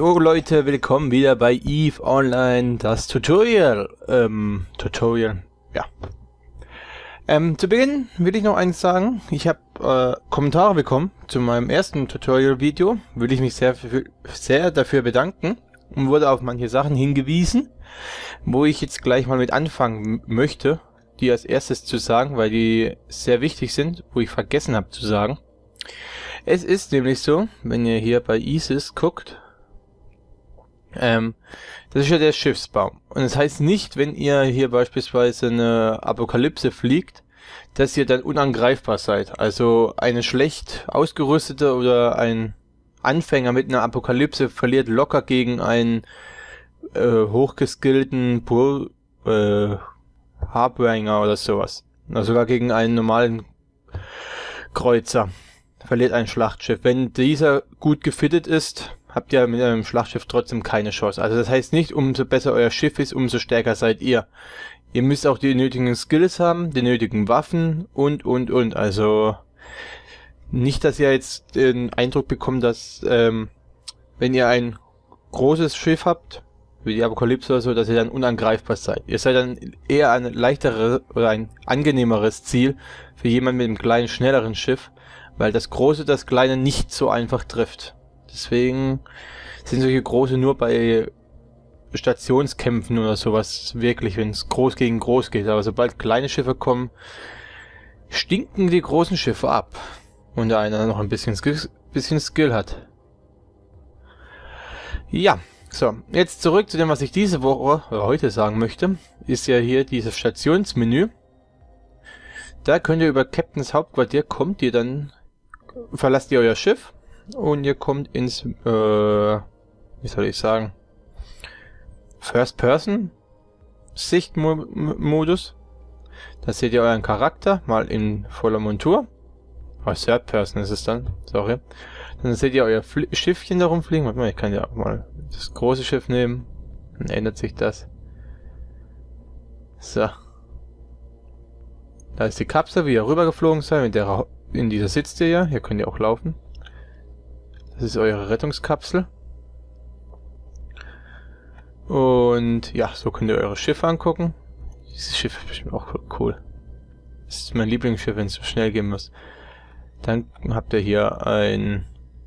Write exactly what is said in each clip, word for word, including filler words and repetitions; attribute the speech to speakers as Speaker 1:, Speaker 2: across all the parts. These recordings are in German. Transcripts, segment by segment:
Speaker 1: Jo Leute, willkommen wieder bei EVE Online, das Tutorial. Ähm, Tutorial, ja. Ähm, zu Beginn will ich noch eins sagen. Ich habe äh, Kommentare bekommen zu meinem ersten Tutorial-Video. Will ich mich sehr, sehr dafür bedanken und wurde auf manche Sachen hingewiesen, wo ich jetzt gleich mal mit anfangen möchte, die als erstes zu sagen, weil die sehr wichtig sind, wo ich vergessen habe zu sagen. Es ist nämlich so, wenn ihr hier bei ISIS guckt, ähm, das ist ja der Schiffsbaum. Und das heißt nicht, wenn ihr hier beispielsweise eine Apokalypse fliegt, dass ihr dann unangreifbar seid. Also eine schlecht ausgerüstete oder ein Anfänger mit einer Apokalypse verliert locker gegen einen äh, hochgeskillten Bull, äh, Harbinger oder sowas. Oder sogar gegen einen normalen Kreuzer. Verliert ein Schlachtschiff. Wenn dieser gut gefittet ist, habt ihr mit einem Schlachtschiff trotzdem keine Chance. Also das heißt nicht, umso besser euer Schiff ist, umso stärker seid ihr. Ihr müsst auch die nötigen Skills haben, die nötigen Waffen und, und, und. Also nicht, dass ihr jetzt den Eindruck bekommt, dass ähm, wenn ihr ein großes Schiff habt, wie die Apokalypse oder so, dass ihr dann unangreifbar seid. Ihr seid dann eher ein leichteres oder ein angenehmeres Ziel für jemanden mit einem kleinen, schnelleren Schiff, weil das Große das Kleine nicht so einfach trifft. Deswegen sind solche Große nur bei Stationskämpfen oder sowas wirklich, wenn es groß gegen groß geht. Aber sobald kleine Schiffe kommen, stinken die großen Schiffe ab. Und der einer noch ein bisschen Skill, bisschen Skill hat. Ja, so. Jetzt zurück zu dem, was ich diese Woche oder heute sagen möchte. Ist ja hier dieses Stationsmenü. Da könnt ihr über Captains Hauptquartier, kommt ihr dann, verlasst ihr euer Schiff. Und ihr kommt ins, äh, wie soll ich sagen, First-Person-Sicht-Modus. Da seht ihr euren Charakter, mal in voller Montur. Oh, Third-Person ist es dann, sorry. Dann seht ihr euer Fl Schiffchen da rumfliegen. Warte mal, ich kann ja auch mal das große Schiff nehmen. Dann ändert sich das. So. Da ist die Kapsel, wie ihr rübergeflogen seid. In, der, in dieser sitzt ihr ja. Hier könnt ihr auch laufen. Das ist eure Rettungskapsel. Und ja, so könnt ihr eure Schiffe angucken. Dieses Schiff ist bestimmt auch cool. Das ist mein Lieblingsschiff, wenn es so schnell gehen muss. Dann habt ihr hier ein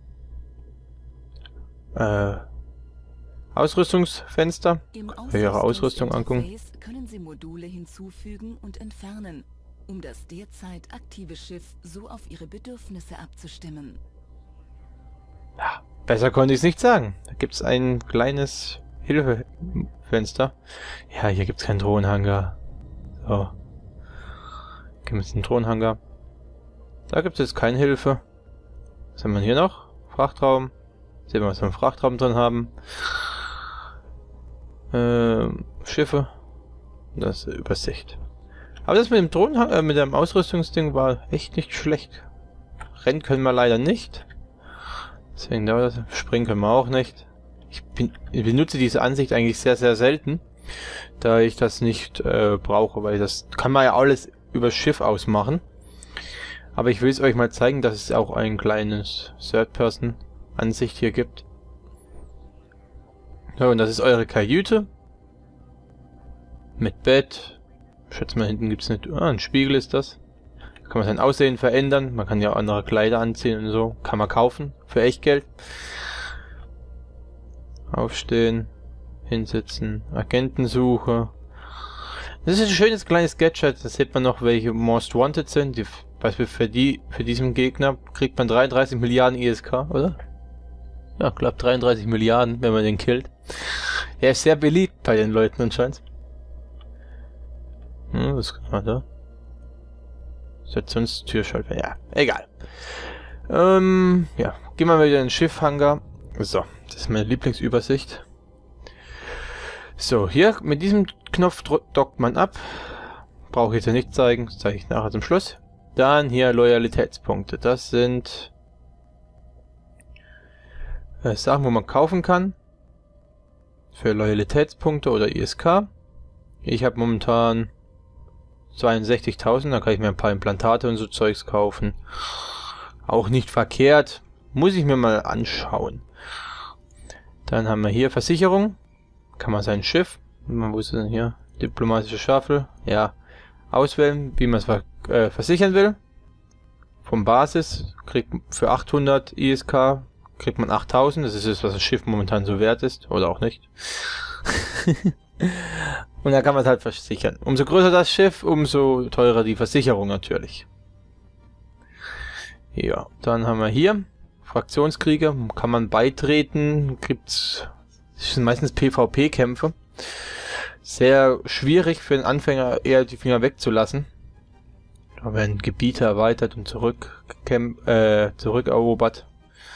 Speaker 1: äh, Ausrüstungsfenster. Könnt ihr eure Ausrüstung angucken.
Speaker 2: Können Sie Module hinzufügen und entfernen, um das derzeit aktive Schiff so auf Ihre Bedürfnisse abzustimmen.
Speaker 1: Ja, besser konnte ich es nicht sagen. Da gibt es ein kleines Hilfefenster. Ja, hier gibt es keinen Drohnenhangar. So. Gibt es einen Drohnenhangar? Da gibt es jetzt keine Hilfe. Was haben wir hier noch? Frachtraum. Sehen wir, was wir im Frachtraum drin haben. Ähm, Schiffe. Das ist Übersicht. Aber das mit dem Drohnenhangar, äh, mit dem Ausrüstungsding war echt nicht schlecht. Rennen können wir leider nicht. Deswegen dauert das. Springen können wir auch nicht. Ich, bin, ich benutze diese Ansicht eigentlich sehr, sehr selten, da ich das nicht äh, brauche, weil das kann man ja alles übers Schiff aus machen. Aber ich will es euch mal zeigen, dass es auch ein kleines Third-Person-Ansicht hier gibt. So, und das ist eure Kajüte. Mit Bett. Ich schätze mal, hinten gibt es nicht. Ah, ein Spiegel ist das. Da kann man sein Aussehen verändern. Man kann ja andere Kleider anziehen und so. Kann man kaufen. Für Echtgeld. Aufstehen. Hinsitzen. Agentensuche. Das ist ein schönes kleines Gadget. Da sieht man noch, welche Most Wanted sind. Die, beispielsweise für die, für diesen Gegner kriegt man dreiunddreißig Milliarden I S K, oder? Ja, ich glaube dreiunddreißig Milliarden, wenn man den killt. Er ist sehr beliebt bei den Leuten anscheinend. Hm, was kann man da? Sonst Türschalter. Ja, egal. Ähm, ja. Gehen wir mal wieder in den Schiffhangar. So, das ist meine Lieblingsübersicht. So, hier mit diesem Knopf dockt man ab. Brauche ich jetzt ja nicht zeigen. Das zeige ich nachher zum Schluss. Dann hier Loyalitätspunkte. Das sind äh, Sachen, wo man kaufen kann. Für Loyalitätspunkte oder I S K. Ich habe momentan zweiundsechzigtausend, da kann ich mir ein paar Implantate und so Zeugs kaufen. Auch nicht verkehrt. Muss ich mir mal anschauen. Dann haben wir hier Versicherung. Kann man sein Schiff, wo ist denn hier? Diplomatische Staffel. Ja, auswählen, wie man es ver äh, versichern will. Vom Basis kriegt für achthundert I S K kriegt man achttausend. Das ist es, was das Schiff momentan so wert ist. Oder auch nicht. Und dann kann man es halt versichern. Umso größer das Schiff, umso teurer die Versicherung natürlich. Ja, dann haben wir hier Fraktionskriege. Kann man beitreten. Gibt's, das sind meistens PvP-Kämpfe. Sehr schwierig für den Anfänger, eher die Finger wegzulassen. Da werden Gebiete erweitert und zurück äh, zurückerobert.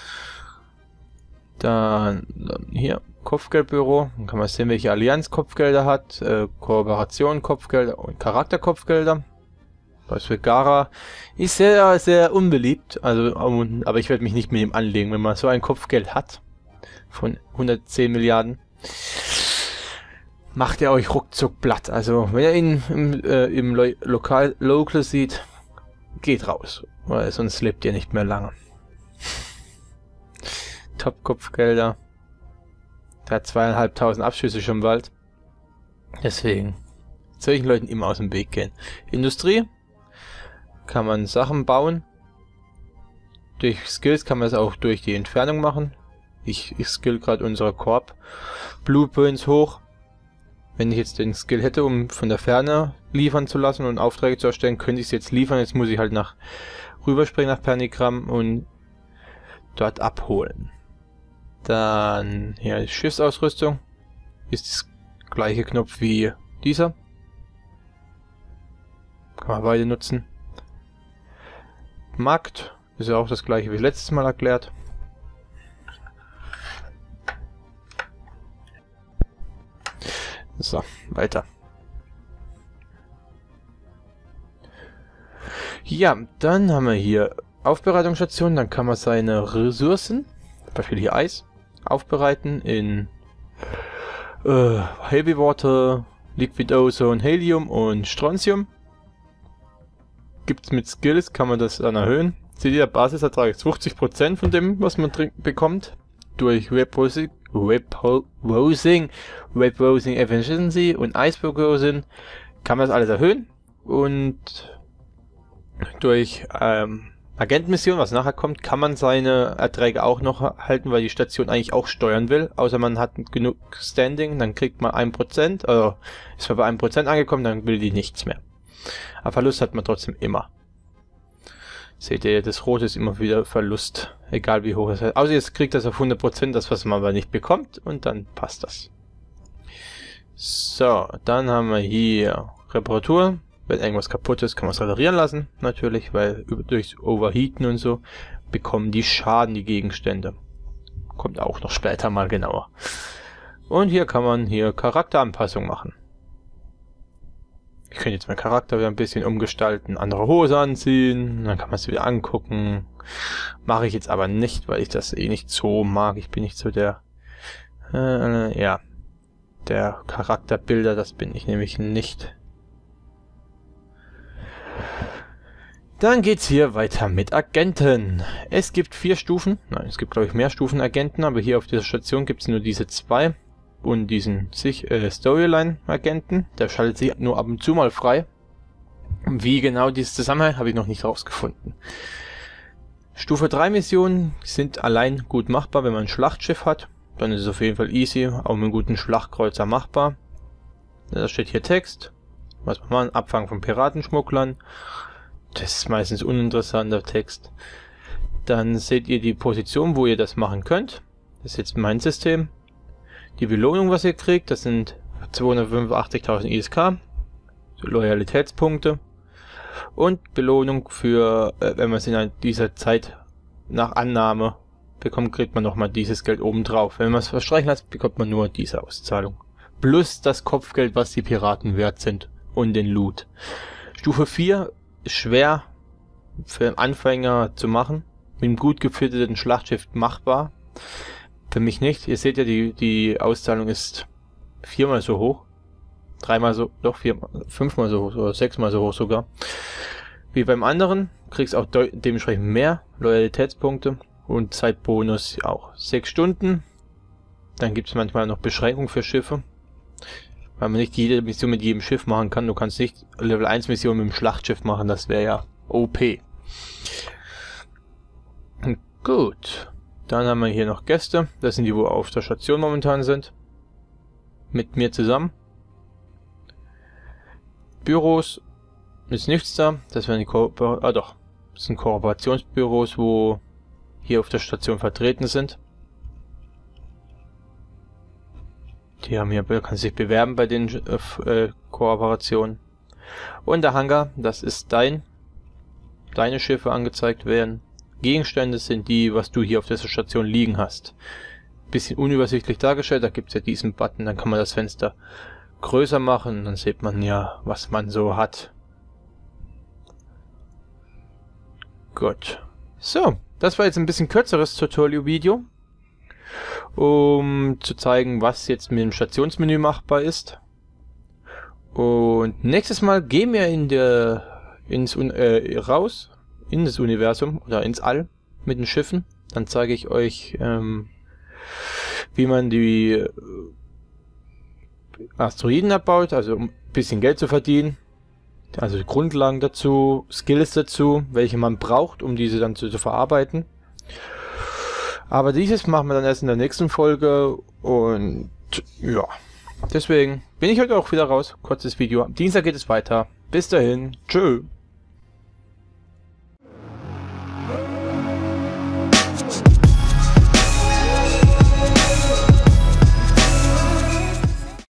Speaker 1: Dann, dann hier Kopfgeldbüro. Dann kann man sehen, welche Allianz Kopfgelder hat, äh, Kooperation Kopfgelder und Charakterkopfgelder. Beispiel Gara ist sehr, sehr unbeliebt. Also, aber ich werde mich nicht mit ihm anlegen, wenn man so ein Kopfgeld hat von hundertzehn Milliarden. Macht er euch ruckzuck platt. Also, wenn ihr ihn im, äh, im Lo Lokal Local sieht, geht raus. Weil sonst lebt ihr nicht mehr lange. Top-Kopfgelder. Der hat zweieinhalbtausend Abschüsse schon bald. Deswegen solchen Leuten immer aus dem Weg gehen. Industrie. Kann man Sachen bauen. Durch Skills kann man es auch durch die Entfernung machen. Ich, ich skill gerade unsere Korb Blueprints hoch. Wenn ich jetzt den Skill hätte, um von der Ferne liefern zu lassen und Aufträge zu erstellen, könnte ich es jetzt liefern. Jetzt muss ich halt nach rüberspringen nach Pernigram und dort abholen. Dann hier die Schiffsausrüstung. Ist das gleiche Knopf wie dieser. Kann man beide nutzen. Markt ist ja auch das gleiche wie letztes Mal erklärt. So, weiter. Ja, dann haben wir hier Aufbereitungsstation. Dann kann man seine Ressourcen, zum Beispiel hier Eis, aufbereiten in äh, Heavy Water, Liquid Ozone, Helium und Strontium. Gibt's mit Skills, kann man das dann erhöhen. Seht ihr, der Basisertrag ist fünfzig Prozent von dem, was man bekommt. Durch Webrosing, Webrosing, Webrosing Efficiency und Iceberg Rosin kann man das alles erhöhen. Und durch ähm, Agentenmission, was nachher kommt, kann man seine Erträge auch noch halten, weil die Station eigentlich auch steuern will. Außer man hat genug Standing, dann kriegt man ein Prozent, also ist man bei einem Prozent angekommen, dann will die nichts mehr. Aber Verlust hat man trotzdem immer. Seht ihr, das Rote ist immer wieder Verlust. Egal wie hoch es ist. Außer jetzt kriegt das auf hundert Prozent, das was man aber nicht bekommt. Und dann passt das. So, dann haben wir hier Reparatur. Wenn irgendwas kaputt ist, kann man es reparieren lassen. Natürlich, weil durch Overheaten und so bekommen die Schaden, die Gegenstände. Kommt auch noch später mal genauer. Und hier kann man hier Charakteranpassung machen. Ich könnte jetzt meinen Charakter wieder ein bisschen umgestalten, andere Hose anziehen, dann kann man es wieder angucken. Mache ich jetzt aber nicht, weil ich das eh nicht so mag. Ich bin nicht so der, äh, ja, der Charakterbilder, das bin ich nämlich nicht. Dann geht's hier weiter mit Agenten. Es gibt vier Stufen, nein, es gibt glaube ich mehr Stufen Agenten, aber hier auf dieser Station gibt es nur diese zwei. Und diesen sich äh, Storyline-Agenten, der schaltet sich nur ab und zu mal frei. Wie genau dieses Zusammenhang habe ich noch nicht rausgefunden. Stufe drei Missionen sind allein gut machbar, wenn man ein Schlachtschiff hat. Dann ist es auf jeden Fall easy, auch mit einem guten Schlachtkreuzer machbar. Da steht hier Text. Was man machen, Abfangen von Piratenschmugglern. Das ist meistens uninteressanter Text. Dann seht ihr die Position, wo ihr das machen könnt. Das ist jetzt mein System. Die Belohnung, was ihr kriegt, das sind zweihundertfünfundachtzigtausend I S K, Loyalitätspunkte und Belohnung für, äh, wenn man es in dieser Zeit nach Annahme bekommt, kriegt man nochmal dieses Geld obendrauf. Wenn man es verstreichen lässt, bekommt man nur diese Auszahlung. Plus das Kopfgeld, was die Piraten wert sind und den Loot. Stufe vier ist schwer für einen Anfänger zu machen, mit einem gut geführten Schlachtschiff machbar. Für mich nicht. Ihr seht ja, die, die Auszahlung ist viermal so hoch. Dreimal so, doch viermal, fünfmal so hoch oder sechsmal so hoch sogar. Wie beim anderen. Kriegst auch dementsprechend mehr Loyalitätspunkte und Zeitbonus auch. Sechs Stunden. Dann gibt es manchmal noch Beschränkungen für Schiffe. Weil man nicht jede Mission mit jedem Schiff machen kann. Du kannst nicht Level eins Mission mit dem Schlachtschiff machen. Das wäre ja O P. Gut. Dann haben wir hier noch Gäste. Das sind die, wo auf der Station momentan sind. Mit mir zusammen. Büros. Ist nichts da. Das wären die Kooper ah doch. Das sind Kooperationsbüros, wo hier auf der Station vertreten sind. Die haben hier, kann sich bewerben bei den äh, Kooperationen. Und der Hangar, das ist dein, deine Schiffe angezeigt werden. Gegenstände sind die, was du hier auf dieser Station liegen hast. Bisschen unübersichtlich dargestellt, da gibt es ja diesen Button, dann kann man das Fenster größer machen, dann sieht man ja, was man so hat. Gut. So, das war jetzt ein bisschen kürzeres Tutorial-Video, um zu zeigen, was jetzt mit dem Stationsmenü machbar ist. Und nächstes Mal gehen wir in der ins äh, raus in das Universum oder ins All mit den Schiffen. Dann zeige ich euch, ähm, wie man die äh, Asteroiden abbaut, also um ein bisschen Geld zu verdienen. Also Grundlagen dazu, Skills dazu, welche man braucht, um diese dann zu, zu verarbeiten. Aber dieses machen wir dann erst in der nächsten Folge und ja, deswegen bin ich heute auch wieder raus. Kurzes Video. Am Dienstag geht es weiter. Bis dahin. Tschö.